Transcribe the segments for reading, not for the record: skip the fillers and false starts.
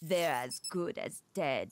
They're as good as dead.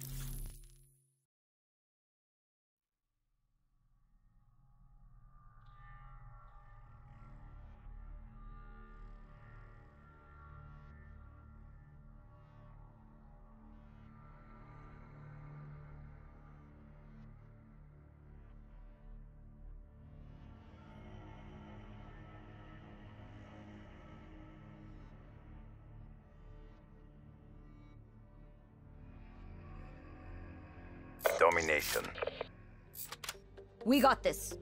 Domination. We got this.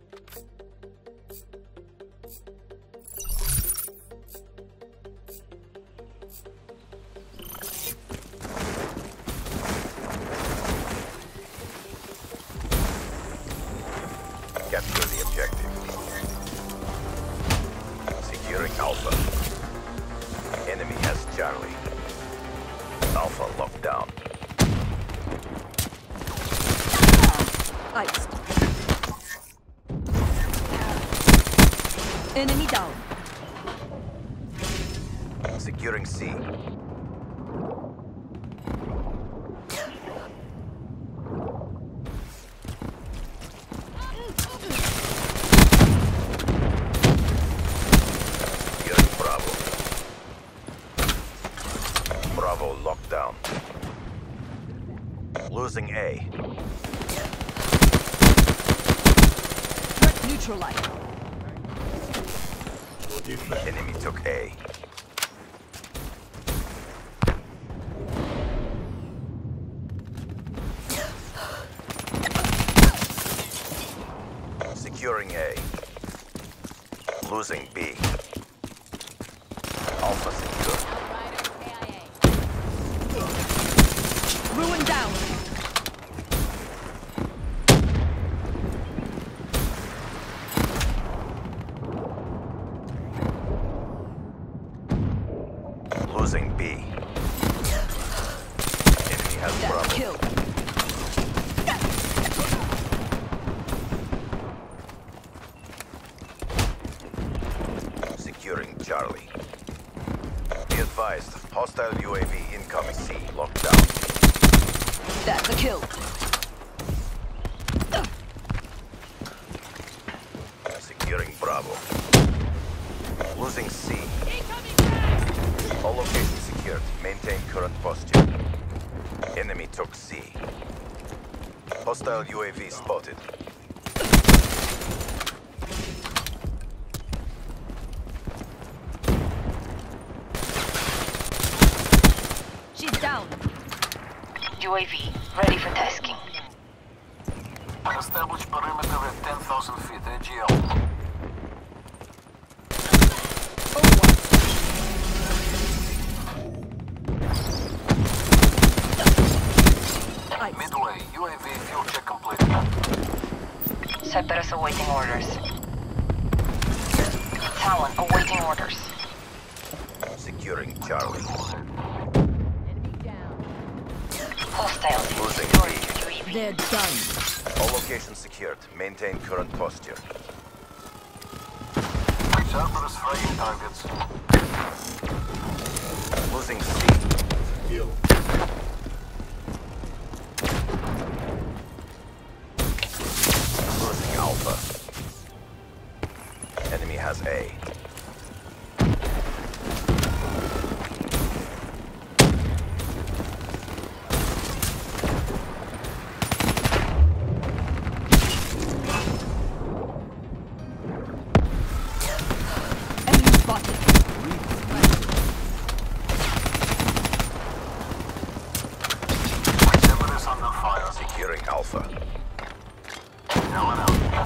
Capture the objective. Securing Alpha. Enemy has Charlie. Alpha locked down. Iced. Enemy down. Securing C. Securing Bravo. Bravo locked down. Losing A. Neutralized. Enemy took A. Securing A. Losing B. Alpha secure. Ruin down. Losing B. Enemy has Bravo. Kill. Securing Charlie. Be advised, hostile UAV incoming. C locked down. That's a kill. Securing Bravo. Losing C. All locations secured. Maintain current posture. Enemy took C. Hostile UAV spotted. She's down. UAV, ready for tasking. Establish perimeter at 10,000 feet, AGL. Midway, UAV fuel check completed. Cerberus awaiting orders. Talon awaiting orders. Securing Charlie. Hostile. Losing Destroyed B. UAV. They're done. All locations secured. Maintain current posture. Cerberus fraying targets. Losing C. Losing Alpha. Enemy has A. Enemy spotted. Cerberus under fire. Securing Alpha. Now and out.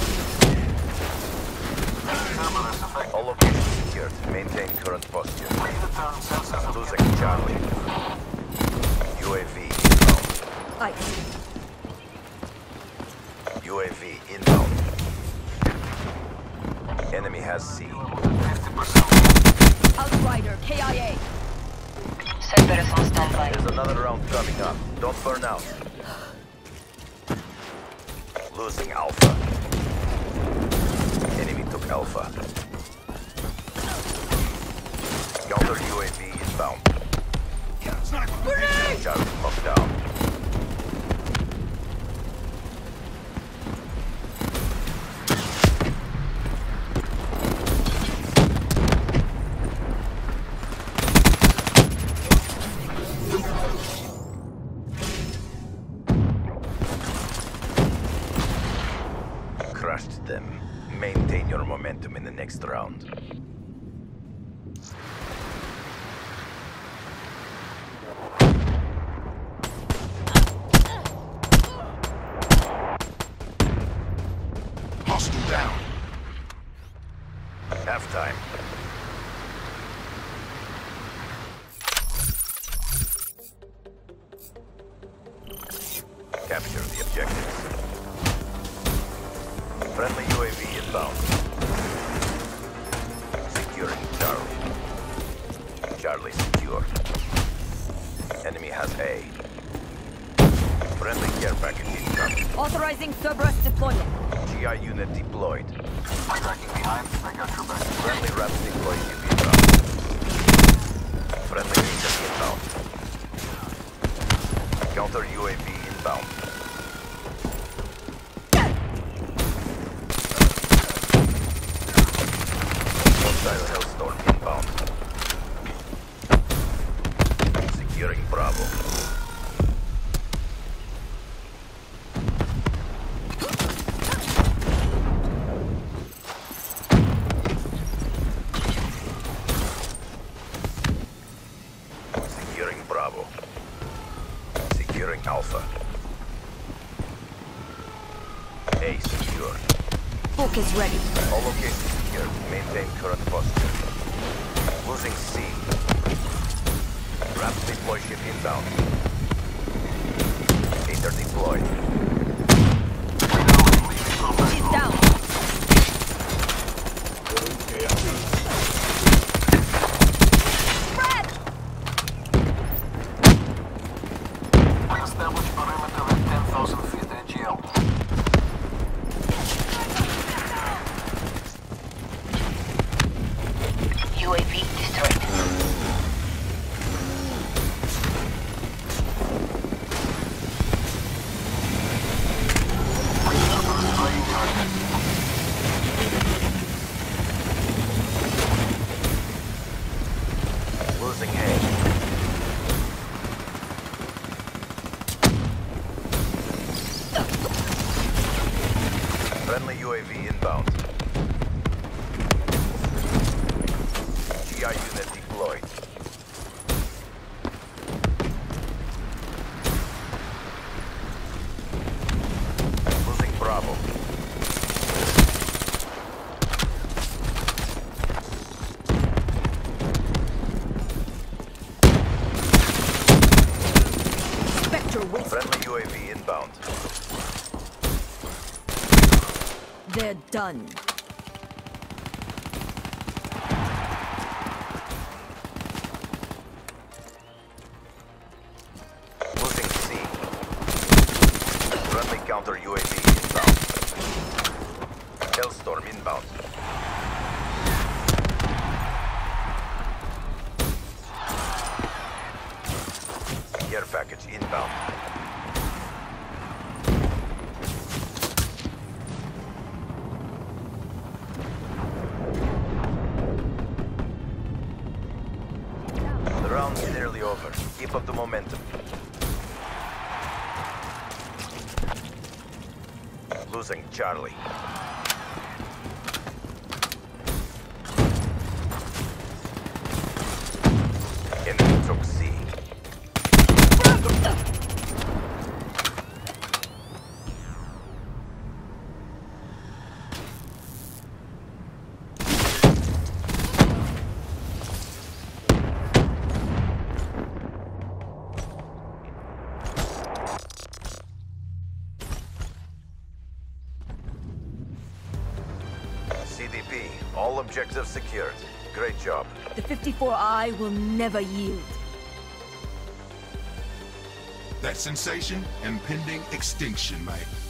Cerberus effective. All locations secured. Maintain current posture. Return sensors. Losing Charlie. UAV inbound. Ice. UAV inbound. Enemy has C. 50%. Outrider, KIA. Cerberus on standby. There's another round coming up. Don't burn out. Losing Alpha. Enemy took Alpha. Counter UAV inbound. We're next round. Hostile down. Halftime. Capture the objectives. Friendly UAV inbound. Securing Charlie. Charlie secure. Enemy has A. Friendly care package incoming. Authorizing Cerberus deployment. GI unit deployed. Tracking behind. I got your back. Friendly RAPS deployed UV inbound. Friendly mission inbound. Counter UAV inbound. Hostile Hellstorm inbound. Securing Bravo. Securing Bravo. Securing Alpha. A secure. Focus ready. All locations secured. Maintain current posture. Losing C. RAPS deploy ship inbound. Gator deployed. She's down. Spread! We established perimeter at 10,000 feet AGL. UAV destroyed. Destroying target. Losing A. Friendly UAV inbound. GI unit deployed. Losing Bravo. Spectre waste. Friendly UAV inbound. They're done. Losing C. Friendly counter UAV inbound. Hellstorm inbound. Care package inbound. The round's nearly over. Keep up the momentum. Losing Charlie. Enemy took C. CDP, all objectives secured. Great job. The 54I will never yield. That sensation impending extinction, mate.